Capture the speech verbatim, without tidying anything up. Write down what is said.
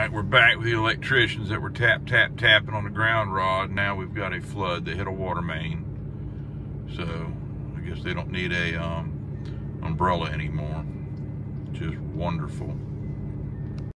right, we're back with the electricians that were tap, tap, tapping on the ground rod. Now we've got a flood. They hit a water main. So I guess they don't need a um, umbrella anymore, which is wonderful.